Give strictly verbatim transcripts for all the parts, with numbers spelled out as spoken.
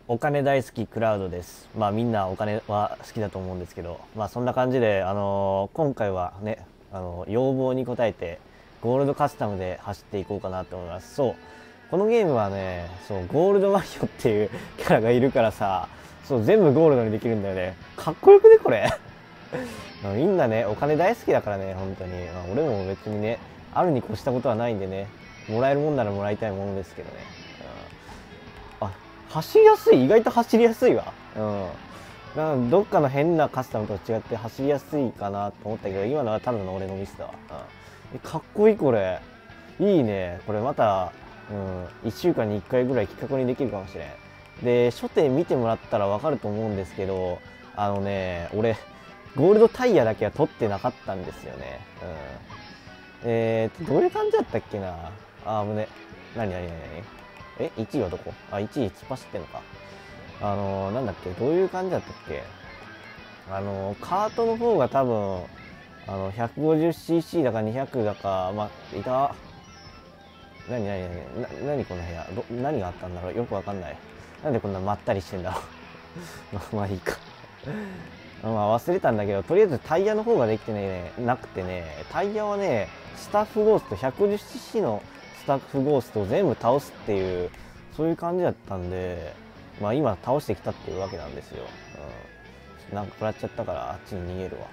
お金大好きクラウドです。まあみんなお金は好きだと思うんですけど、まあそんな感じで、あのー今回はね、あのー要望に応えてゴールドカスタムで走っていこうかなと思います。そう。このゲームはね、そう、ゴールドマリオっていうキャラがいるからさ、そう、全部ゴールドにできるんだよね。かっこよくね、これ。まあみんなね、お金大好きだからね、本当に。まあ俺も別にね、あるに越したことはないんでね、もらえるもんならもらいたいものですけどね。あ、走りやすい、意外と走りやすいわ。うん。なんかどっかの変なカスタムと違って走りやすいかなと思ったけど、今のはただの俺のミスだわ。うん、えかっこいいこれ。いいね。これまた、うん、いっしゅうかんにいっかいぐらい企画にできるかもしれん。で、初手見てもらったらわかると思うんですけど、あのね、俺、ゴールドタイヤだけは取ってなかったんですよね。うん。えーと、どういう感じだったっけな。あー、危ね。なになになになにえ ?いち 位はどこあ、いちい突っ走ってんのか。あのー、なんだっけどういう感じだったっけあのー、カートの方が多分、あの、ひゃくごじゅうシーシー だかにひゃくだか、まあ、いた。なになになにな、なにこの部屋ど、何があったんだろうよくわかんない。なんでこんなまったりしてんだろうまあ、まあいいかまあ忘れたんだけど、とりあえずタイヤの方ができてね、なくてね、タイヤはね、スタッフゴースト、ひゃくごじゅうシーシー のスタッフゴーストを全部倒すっていう、そういう感じだったんで、まあ今倒してきたっていうわけなんですよ。うん、なんか食らっちゃったからあっちに逃げるわ。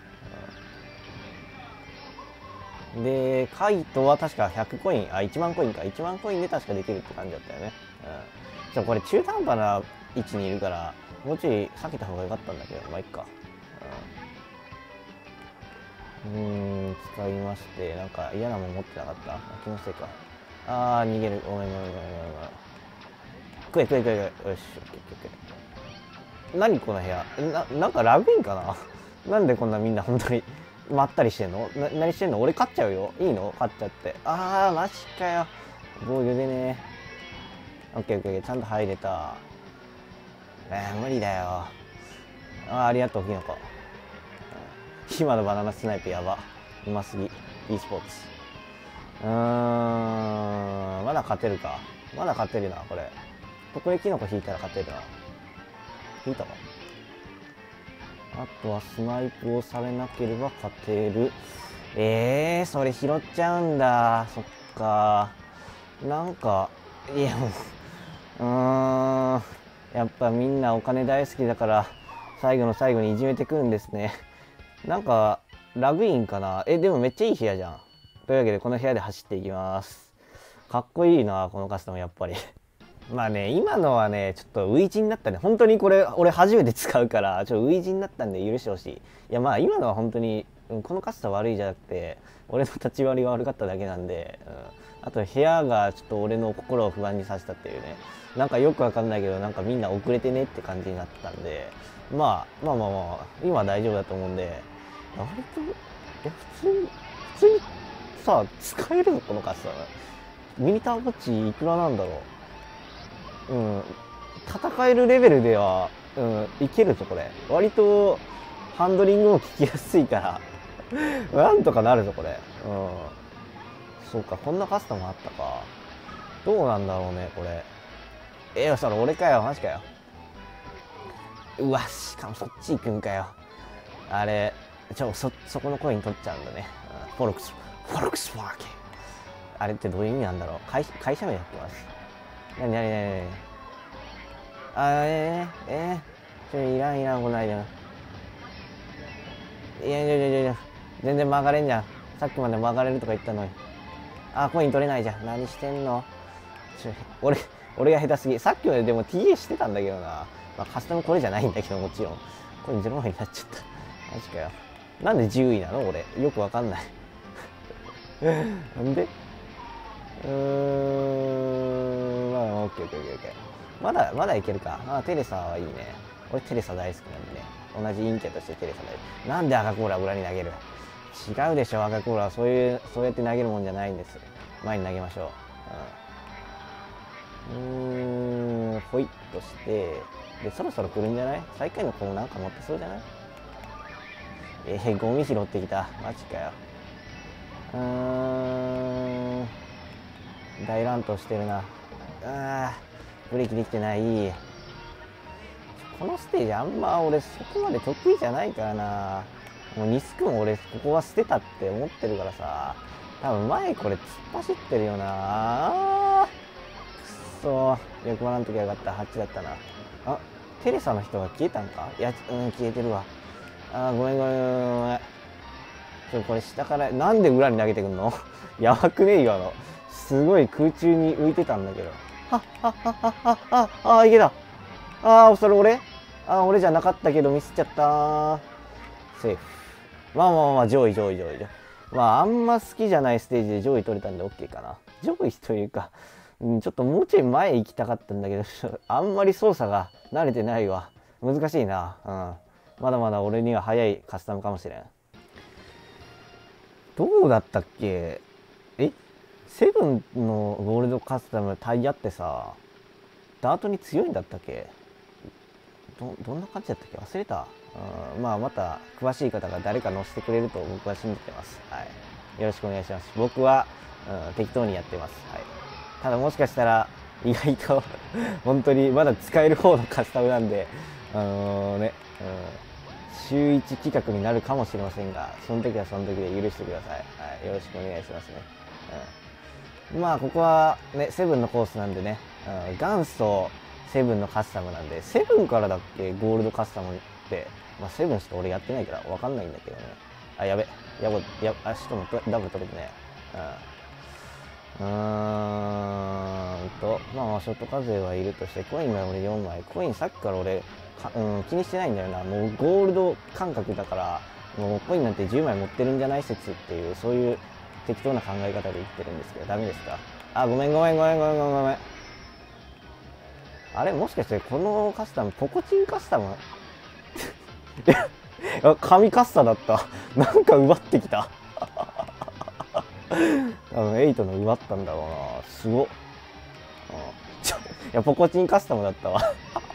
うん、で、カイトは確かひゃくコイン、あ、いちまんコインか。いちまんコインで確かできるって感じだったよね。うん。じゃあこれ中途半端な位置にいるから、もうちょい避けた方が良かったんだけど、まあいっか。うーん、使いまして、なんか嫌なもん持ってなかった。気のせいか。あー、逃げる。ごめんごめんごめんごめんごめん。食え食え食え食え。よし、オッケーオッケーオッケー。何この部屋な、なんかラグインかななんでこんなみんな本当にまったりしてんのな、何してんの俺勝っちゃうよ。いいの勝っちゃって。あー、マジかよ。防御でね。オッケーオッケーオッケー。ちゃんと入れた。えー、無理だよ。あー、ありがとう、キノコ。今のバナナスナイプやば。うますぎ。e スポーツ。うーん、まだ勝てるか。まだ勝てるな、これ。ここでキノコ引いたら勝てるな。引いたかあとはスナイプをされなければ勝てる。えー、それ拾っちゃうんだ。そっか。なんか、いやもう、うーん。やっぱみんなお金大好きだから、最後の最後にいじめてくるんですね。なんか、ラグインかなえ、でもめっちゃいい部屋じゃん。というわけで、この部屋で走っていきます。かっこいいな、このカスタムやっぱり。まあね、今のはね、ちょっとウイジになったね。本当にこれ、俺初めて使うから、ちょっとウイジになったんで許してほしい。いや、まあ今のは本当に、うん、このカスタム悪いじゃなくて、俺の立ち割りが悪かっただけなんで、うん、あと部屋がちょっと俺の心を不安にさせたっていうね。なんかよくわかんないけど、なんかみんな遅れてねって感じになってたんで、まあ、まあまあまあ、今は大丈夫だと思うんで、割と、いや、普通に、普通にさ、使えるのこのカスタム。ミニターボッチいくらなんだろう。うん。戦えるレベルでは、うん、いけるぞ、これ。割と、ハンドリングも効きやすいからなんとかなるぞ、これ。うん。そうか、こんなカスタムあったか。どうなんだろうね、これ。えー、それ俺かよ、マジかよ。うわ、しかもそっち行くんかよ。あれ、ちょ、そ、そこのコイン取っちゃうんだね。うん、フォルクス、フォルクスワーゲン。あれってどういう意味なんだろう会、会社名やってます。なになになになにあー、えー、えー、ちょ、いらんいらん、こないじゃん。いやいやいやいやいや、全然曲がれんじゃん。さっきまで曲がれるとか言ったのに。あー、コイン取れないじゃん。何してんのちょ、俺、俺が下手すぎ。さっきまででも ティーエー してたんだけどな。まあ、カスタムこれじゃないんだけど、もちろん。コインゼロまいになっちゃった。マジかよ。なんでじゅういなの俺。よくわかんないなんでうーん、まあ、オッケーオッケーオッケーオッケー。まだ、まだいけるか。あ、テレサはいいね。俺テレサ大好きなんでね。同じ陰キャとしてテレサ大好き。なんで赤コーラ裏に投げる違うでしょ、赤コーラはそういう、そうやって投げるもんじゃないんです。前に投げましょう。うん。うーん、ほいっとして、で、そろそろ来るんじゃない最下位の子もなんか持ってそうじゃないえー、ゴミ拾ってきた。マジかよ。うーん。大乱闘してるな。あー、ブレーキできてない。 このステージあんま俺そこまで得意じゃないからな。もうニスクも俺ここは捨てたって思ってるからさ、多分前これ突っ走ってるよな。あーくそー、欲張らんときゃよかった。はちだったな。あ、テレサの人が消えたんか。いや、うん、消えてるわ。あーごめんごめんごめんごめん。ちょこれ下からなんで裏に投げてくんのやばくねえ今の。すごい空中に浮いてたんだけど。はっはっはっはっはっはっ、あーいけた。ああ、それ俺ああ、俺じゃなかったけどミスっちゃったー。セーフ。まあまあまあ、上位上位上位。まあ、あんま好きじゃないステージで上位取れたんで OK かな。上位というか、うん、ちょっともうちょい前行きたかったんだけど、あんまり操作が慣れてないわ。難しいな。うん。まだまだ俺には早いカスタムかもしれん。どうだったっけ？えセブンのゴールドカスタムタイヤってさ、ダートに強いんだったっけ？ど, どんな感じだったっけ忘れた。うん、まあまた詳しい方が誰か乗せてくれると僕は信じてます。はい、よろしくお願いします。僕は、うん、適当にやってます。はい、ただもしかしたら意外と本当にまだ使える方のカスタムなんで、あのー、ね、うん、週いち企画になるかもしれませんが、その時はその時で許してください。はい、よろしくお願いしますね。うん、まあここはねセブンのコースなんでね、うん、元祖セブンのカスタムなんで、セブンからだっけゴールドカスタムって。まあセブンしか俺やってないから分かんないんだけどね。あ、やべ。やば、や、あ、しかもダブル取れてね。うん。うーんと、まあまあショット課税はいるとして、コインが俺よんまい。コインさっきから俺、かうん、気にしてないんだよな。もうゴールド感覚だから、もうコインなんてじゅうまい持ってるんじゃない説っていう、そういう適当な考え方で言ってるんですけど、ダメですか？あ、ごめんごめんごめんごめんごめんごめん。あれもしかしてこのカスタム、ポコチンカスタムいや、神カッサだった。なんか奪ってきた。あの、エイトの奪ったんだろうな。すごっ。ちょ、いや、ポコチンカスタムだったわ。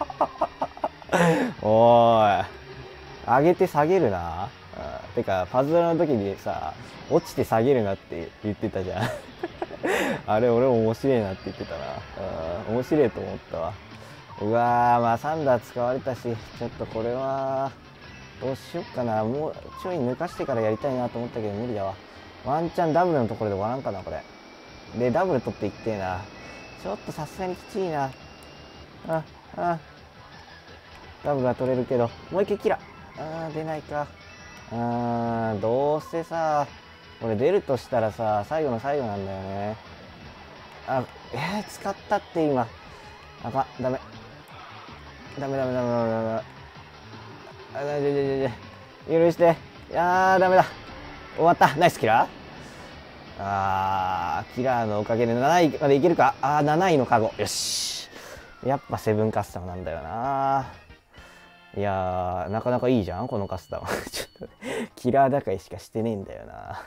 おーい。上げて下げるな。てか、パズドラの時にさ、落ちて下げるなって言ってたじゃん。あれ、俺も面白いなって言ってたな。面白いと思ったわ。うわー、まあサンダー使われたし、ちょっとこれは、どうしよっかな。もうちょい抜かしてからやりたいなと思ったけど無理だわ。ワンチャンダブルのところで終わらんかな、これ。で、ダブル取っていってえな。ちょっとさすがにきついな。あ、あ。ダブルは取れるけど、もう一回キラ。あー、出ないか。あー、どうせさ、これ出るとしたらさ、最後の最後なんだよね。あ、えー、使ったって今。あかん、ダメ。ダメダメダメダメダメ。あ、だだだだ許して。いやー、ダメだ。終わった。ナイスキラー。あー、キラーのおかげでなないまでいけるか。あー、なないのカゴ。よし。やっぱセブンカスタムなんだよな。いやー、なかなかいいじゃん、このカスタム。ちょっと、キラー高いしかしてねえんだよな。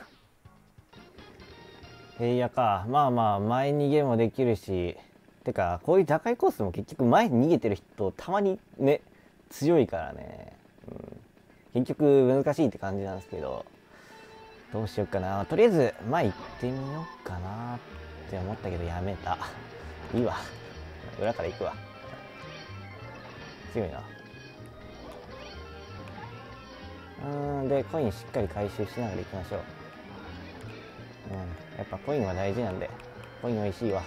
平野か。まあまあ、前逃げもできるし。てか、こういう高いコースも結局前に逃げてる人、たまにね、強いからね。うん、結局難しいって感じなんですけど、どうしようかな。とりあえず前行ってみようかなって思ったけどやめた。いいわ、裏から行くわ。強いな。うん、でコインしっかり回収しながら行きましょう。うん、やっぱコインは大事なんで、コイン美味しいわ。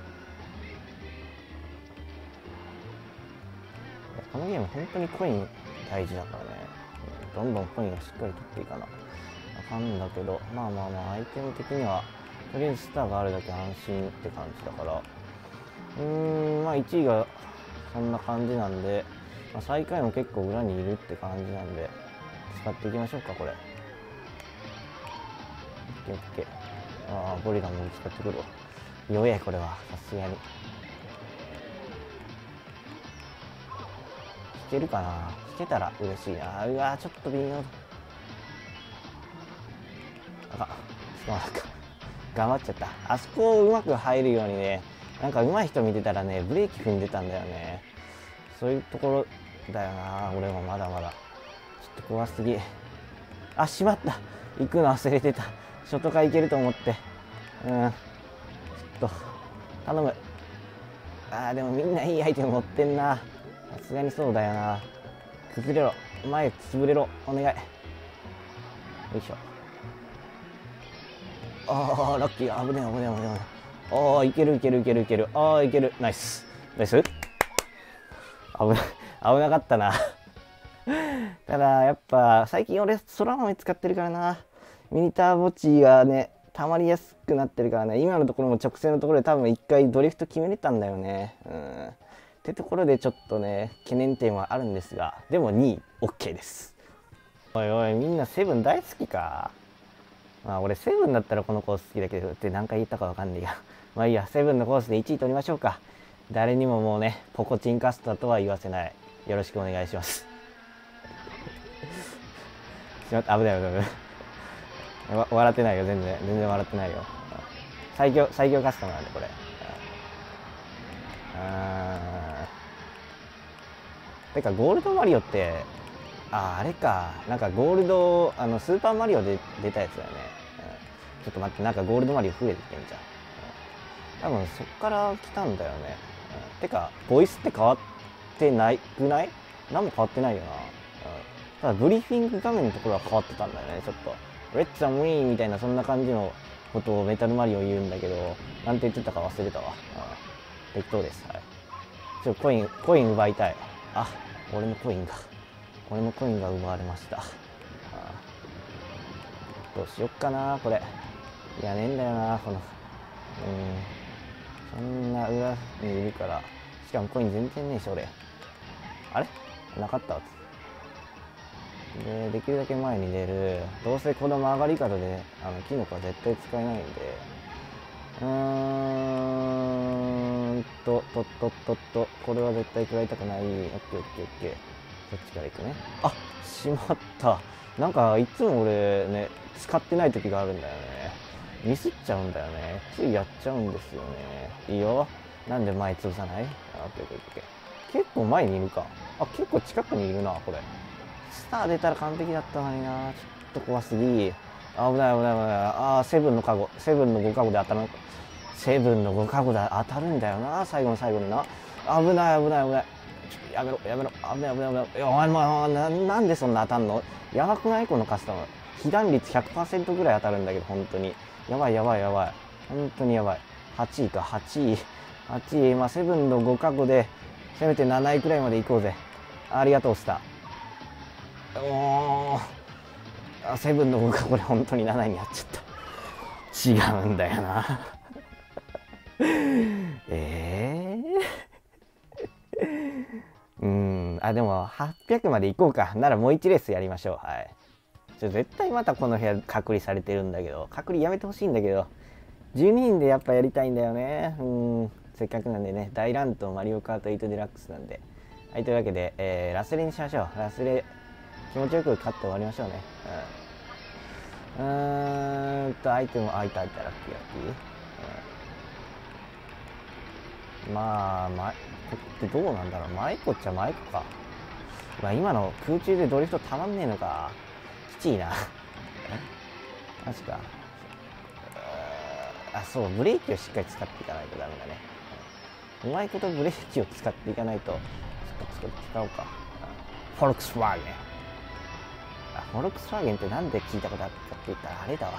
このゲーム本当にコイン大事だからね。どんどんコインをしっかり取っていかなあかんだけど、まあまあまあアイテム的にはとりあえずスターがあるだけ安心って感じだから、うーん、まあいちいがそんな感じなんで、まあ、最下位も結構裏にいるって感じなんで使っていきましょうか。これオッケーオッケー。ああ、ゴリラも使ってくるわ。弱えこれはさすがに。いけるかな。引けたら嬉しいな。うわー、ちょっと微妙。あかん、しかもなんか頑張っちゃった。あそこをうまく入るようにね、なんか上手い人見てたらね、ブレーキ踏んでたんだよね。そういうところだよな。俺もまだまだちょっと怖すぎ。あ、しまった、行くの忘れてた。ショットカー行けると思って。うん、ちょっと頼む。あー、でもみんないいアイテム持ってんな。 すがにそうだよな。崩れろ、前潰れろ、お願い。よいしょ。ああ、ラッキー。危ねえ危ねえ危ねえ。ああ、いけるいけるいけるいける。ああ、いける。ナイスナイス。危な危なかったな。ただやっぱ最近俺空豆使ってるからな。ミニターボ値がね溜まりやすくなってるからね。今のところも直線のところで多分一回ドリフト決めれたんだよね。うんってところでちょっとね懸念点はあるんですが、でもにい OK です。おいおい、みんなセブン大好きか。まあ俺セブンだったらこのコース好きだけどって何回言ったかわかんないや。まあいいや、セブンのコースでいちい取りましょうか。誰にももうねポコチンカスタとは言わせない。よろしくお願いします。しまった、危ない危ない危ない。わ笑ってないよ、全然全然笑ってないよ。最強最強カスタムなんでこれ。あーてかゴールドマリオって、あああれか、なんかゴールドあのスーパーマリオで出たやつだよね。うん、ちょっと待って、なんかゴールドマリオ増えてきてんじゃん。うん、多分そっから来たんだよね。うん、てかボイスって変わってないくない？何も変わってないよな。うん、ただブリーフィング画面のところは変わってたんだよね。ちょっとレッツアムウィーンみたいなそんな感じのことをメタルマリオ言うんだけど、なんて言ってたか忘れたわ。うん、適当です。はい。ちょっとコインコイン奪いたい。あ、俺のコインが俺のコインが奪われました。ああ、どうしよっかなこれ。いやねえんだよなこの、うん、そんな裏にいるから。しかもコイン全然ねえし俺。あれなかったわ。でできるだけ前に出る。どうせこの曲がり角であのキノコは絶対使えないんで、うーんととっとっとっと、これは絶対食らいたくない。オッケーオッケーオッケー。そっちから行くね。あ、しまった。なんかいつも俺ね使ってない時があるんだよね。ミスっちゃうんだよね。ついやっちゃうんですよね。いいよ。なんで前潰さない？あ、オッケーオッケーオッケー。結構前にいるか。あ、結構近くにいるなこれ。スター出たら完璧だったのにな。ちょっと怖すぎ。あ、危ない危ない危ない。あー、セブンのカゴ、セブンのごカゴで当たる。セブンのごカゴで当たるんだよな、最後の最後にな。危ない危ない危ない。やめろやめろ、危ない危ない危ない。いやお前もな、なんでそんな当たんの？やばくないこのカスタム。被弾率 ひゃくパーセント ぐらい当たるんだけど、本当にやばいやばいやばい、本当にやばい。はちいか、はちいはちい。まあセブンのごカゴでせめてなないくらいまで行こうぜ。ありがとうスター。おー、セブンのごカゴで本当になないになっちゃった。違うんだよな。ええー、うん、あ、でもはっぴゃくまで行こうか。ならもういちレースやりましょう。はい。ちょ絶対またこの部屋隔離されてるんだけど、隔離やめてほしいんだけど、じゅうににんでやっぱやりたいんだよね。うん、せっかくなんでね、大乱闘マリオカートエイトデラックスなんで。はい、というわけで、えー、ラスレにしましょう。ラスレ気持ちよく勝って終わりましょうね。うん、うーんとアイテム、あ、いたいた、ラッキーラッキー。うん、まあ前こってどうなんだろう。前こっちゃ前こか。まあ今の空中でドリフトたまんねえのか。きちいな。マジか。あ、そう、ブレーキをしっかり使っていかないとダメだね。うまいことブレーキを使っていかないと。ちょっと使おうか。フォルクスワーゲン。あ、フォルクスワーゲンってなんで聞いたことあったかって言ったらあれだわ。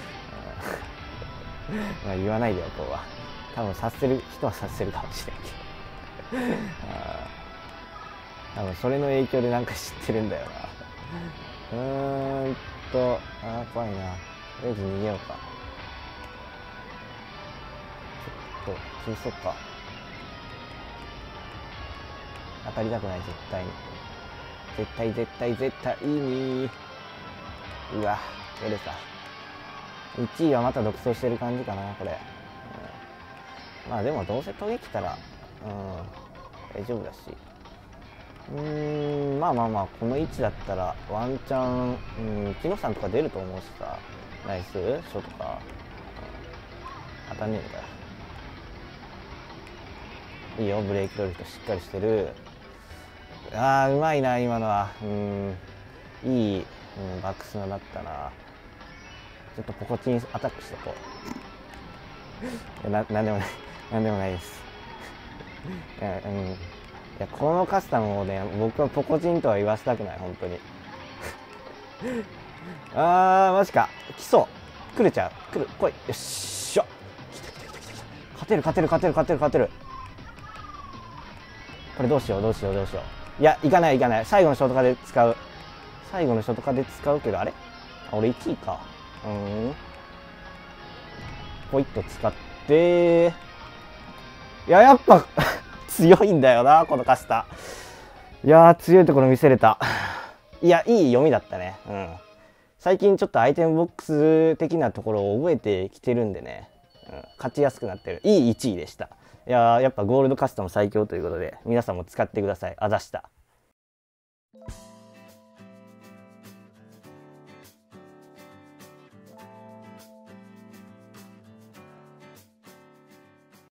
まあ言わないでおこうわ。多分察せる人は察せるかもしれんけど。あ、多分それの影響でなんか知ってるんだよな。うーんと、あー怖いな。とりあえず逃げようか。ちょっと潰そうか。当たりたくない、絶対に。絶対絶対絶対に。うわ、やれた。いちいはまた独走してる感じかなこれ。うん、まあでもどうせトゲ来たら、うん、大丈夫だし。うーん、まあまあまあこの位置だったらワンチャン、うん、木野さんとか出ると思うしさ。ナイスショとか、うん、当たんねえのかよ。いいよ、ブレーキドリフトしっかりしてる。あー、うまいな今のは。うん、いい、うん、バックスナだったな。ちょっとポコチンアタックしとこう。な、なんでもないなんでもないです。うん、 いや、このカスタムをね、僕はポコチンとは言わせたくない、本当に。あー、マジか。来そう。来るちゃう。来る。来い。よっしゃ。来た来た来た来た来た。勝てる、勝てる、勝てる、勝てる、勝てる。これどうしよう、どうしよう、どうしよう。いや、行かない、行かない。最後のショートカで使う。最後のショートカで使うけど、あれあ、俺いちいか。うーん。ポイッと使って。いや、やっぱ、強いんだよな、このカスタ。いやー、強いところ見せれた。いや、いい読みだったね。うん。最近ちょっとアイテムボックス的なところを覚えてきてるんでね。うん、勝ちやすくなってる。いいいちいでした。いやー、やっぱゴールドカスタム最強ということで、皆さんも使ってください。あざした。